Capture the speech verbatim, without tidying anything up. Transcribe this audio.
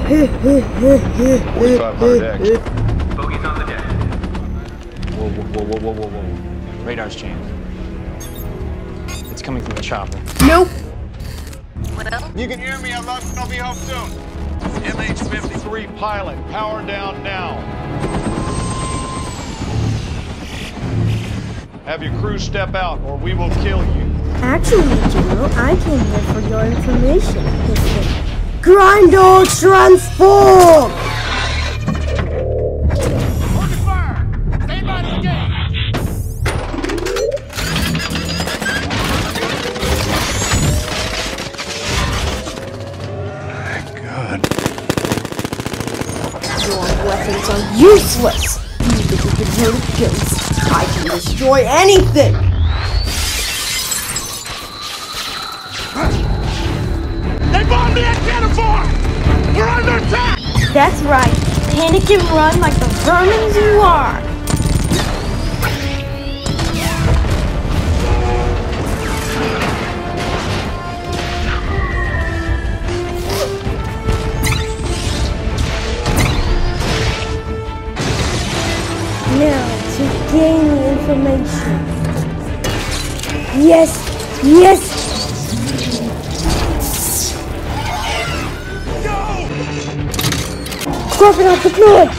forty-five hundred X. Bogey's on the deck. Whoa, whoa, whoa, whoa, whoa, whoa, whoa. Radar's jammed. It's coming from the chopper. Nope. You can hear me, I'll, I'll be home soon. M H fifty-three pilot, power down now. Have your crew step out or we will kill you. Actually, General, I came here for your information. Grindor transform! Open fire! Stay by the gate! God. Your weapons are useless! You think you can hurt a ghost? I can destroy anything! They bombed me at Grindor! We're under attack! That's right. Panic and run like the vermin you are! Now, to gain the information. Yes! Yes! Crocodile deployed!